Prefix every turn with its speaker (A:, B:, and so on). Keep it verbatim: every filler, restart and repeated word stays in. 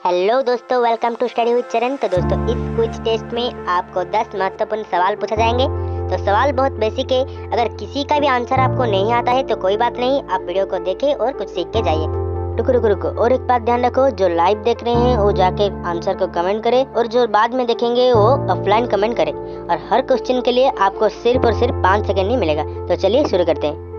A: Hello दोस्तों, welcome to study with चरण। तो दोस्तों, इस क्विज टेस्ट में आपको दस महत्वपूर्ण सवाल पूछे जाएंगे। तो सवाल बहुत बेसिक है। अगर किसी का भी आंसर आपको नहीं आता है तो कोई बात नहीं, आप वीडियो को देखें और कुछ सीख के जाइए। रुको रुको रुको और एक बात ध्यान रखो, जो लाइव देख रहे हैं वो जाके आंसर को कमेंट करें और जो बाद में देखेंगे वो ऑफलाइन कमेंट करें। और हर क्वेश्चन के लिए आपको सिर्फ और सिर्फ पाँच सेकेंड ही मिलेगा। तो चलिए शुरू करते हैं।